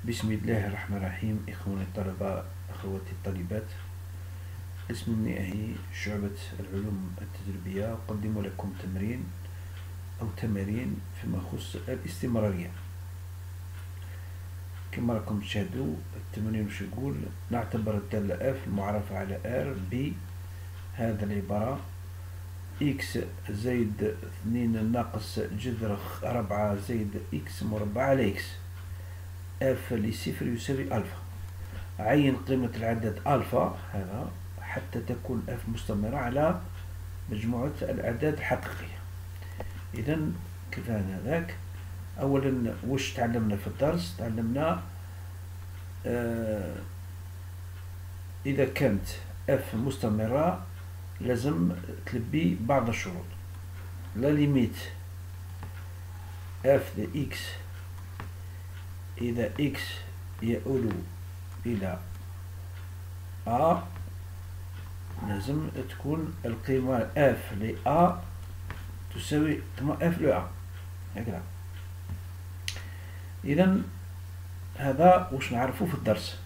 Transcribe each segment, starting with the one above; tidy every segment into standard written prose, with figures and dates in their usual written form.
بسم الله الرحمن الرحيم. إخواني الطلبة، أخواتي الطالبات، اسم النهائي شعبة العلوم التجريبية أقدم لكم تمرين أو تمارين فيما يخص الاستمرارية. كما راكم تشاهدوا التمرين واش يقول: نعتبر الدالة F المعرفة على R بهذا العبارة: X زائد 2 ناقص جذر 4 زائد X مربع على X F لصفر يساوي ألفا. عين قيمة العدد ألفا هذا حتى تكون F مستمرة على مجموعة الأعداد الحقيقية. إذا كيف هذاك؟ أولا واش تعلمنا في الدرس؟ تعلمنا إذا كانت F مستمرة لازم تلبي بعض الشروط. لا ليميت F de X إذا X يؤول إلى A لازم تكون القيمة F ل A تساوي F ل A هكذا. إذا هذا واش نعرفه في الدرس.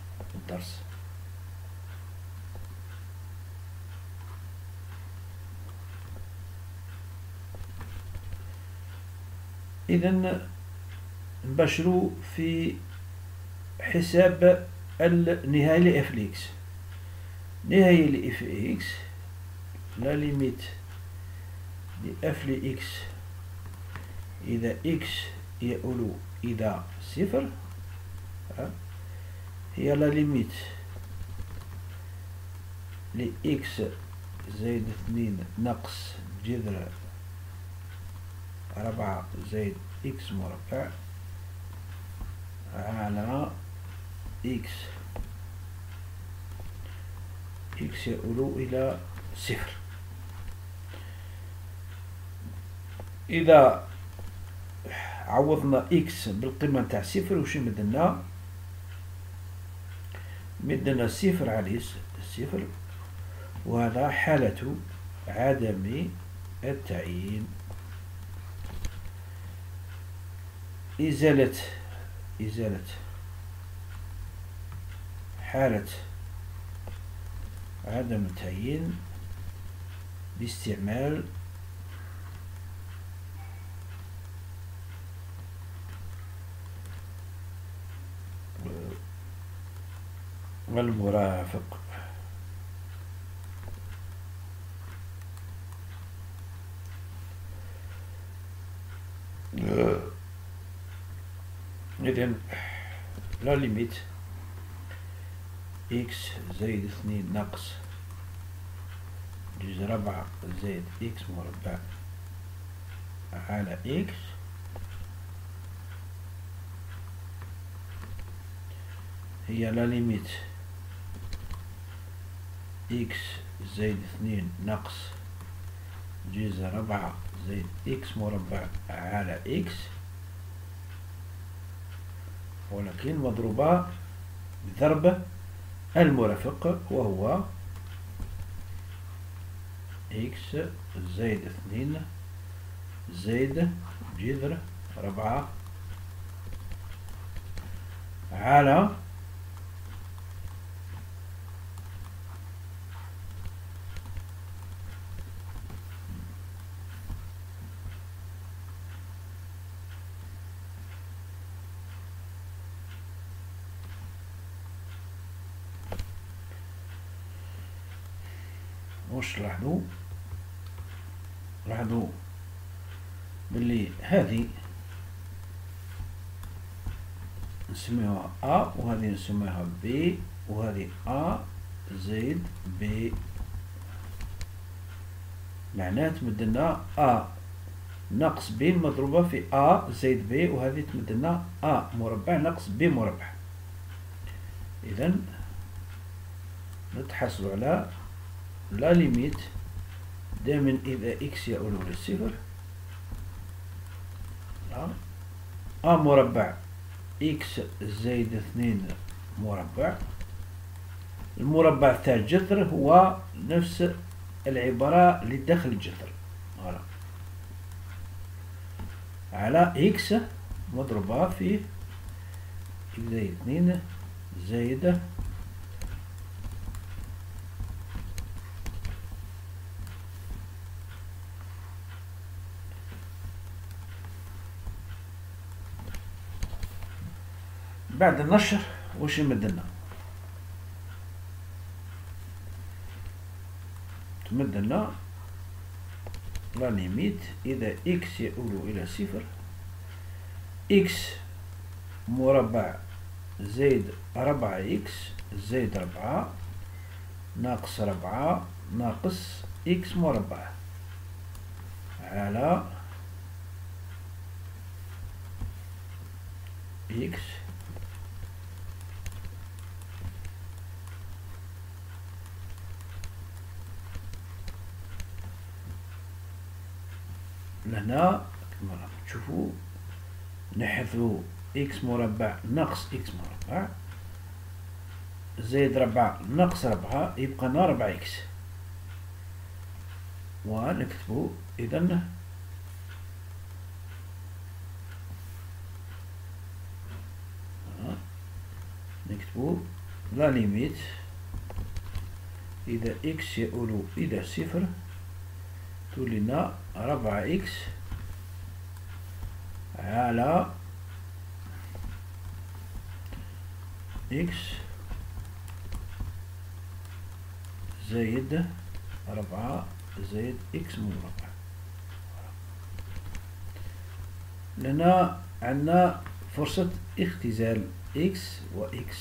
إذا نباشروا في حساب النهاية لإف لإكس. نهاية لإف إكس لا ليميت لإف لإكس إذا إكس يؤول إلى صفر هي لا ليميت لإكس زائد 2 ناقص جذر 4 زائد إكس مربع على إكس يؤول إلى صفر. إذا عوضنا إكس بالقيمة نتاع صفر واش يمدلنا؟ مدلنا صفر على صفر، وهذا حالة عدم التعيين. إزالة حالة عدم التعيين باستعمال المرافق. إذن لا ليميت إكس زائد 2 ناقص جذر 4 زائد إكس مربع على إكس هي لا ليميت إكس زائد 2 ناقص جذر 4 زائد إكس مربع على إكس، ولكن مضروبة بضرب المرافق وهو إكس زائد 2 زائد جذر 4 على واش لاحظوا باللي هذه نسميها A وهذه نسميها B وهذه A زائد B، معناه تمدلنا A ناقص B مضروبة في A زائد B، وهذه تمدلنا A مربع ناقص B مربع. إذا نتحصل على لا ليميت دائما إذا إكس يؤول إلى صفر A مربع إكس زائد 2 مربع. المربع تاع الجذر هو نفس العبارة اللي داخل الجذر على إكس مضروبة في زائد 2 زائد بعد النشر واش يمدلنا؟ تمدلنا لا ليميت إذا إكس يؤول إلى صفر إكس مربع زائد 4 إكس زائد 4 ناقص 4 ناقص إكس مربع على إكس لهنا كما تشوفوا نحذو إكس مربع ناقص إكس مربع زائد 4 ناقص 4 يبقى لنا 4 إكس، ونكتبو إذن نكتبو لا ليميت إذا إكس يؤول إلى صفر تولي لنا 4 إكس على إكس زائد 4 زائد إكس مربع. لنا عندنا فرصة اختزال إكس وإكس،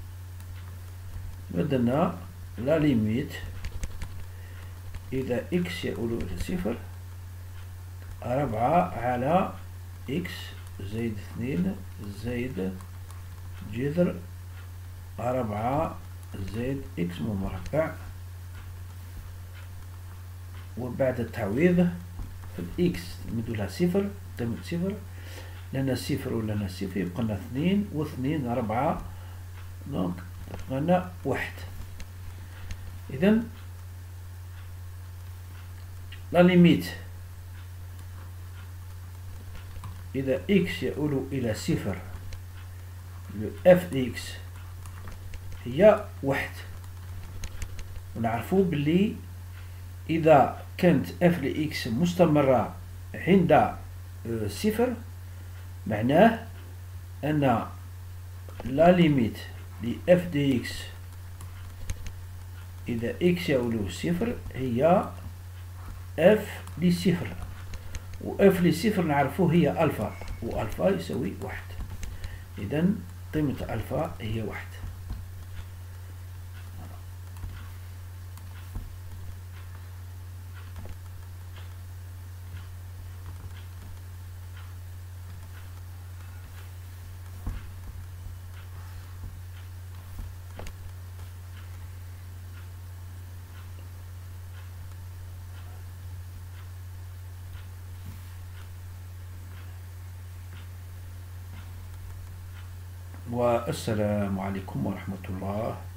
بدلنا لا ليميت إذا إكس يؤول إلى صفر 4 على إكس زائد 2 زائد جذر 4 زائد إكس مربع، وبعد التعويض في الإكس نمدولها صفر قيمة صفر، لنا صفر ولنا صفر يبقى لنا 2 و2 4 دونك يبقى لنا 1. إذن لا ليميت إذا إكس يؤول إلى صفر اف إكس هي 1، ونعرفو بلي إذا كانت اف لإكس مستمرة عند صفر معناه أن لا ليميت لإف دي إكس إذا إكس يؤول صفر هي اف لصفر، وإف لصفر نعرفو هي ألفا، وألفا يساوي 1، إذن قيمة ألفا هي 1. والسلام عليكم ورحمة الله.